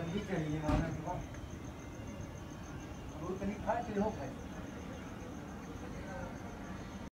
जल्दी चाहिए माना कि वो तनिक खाए हो खाए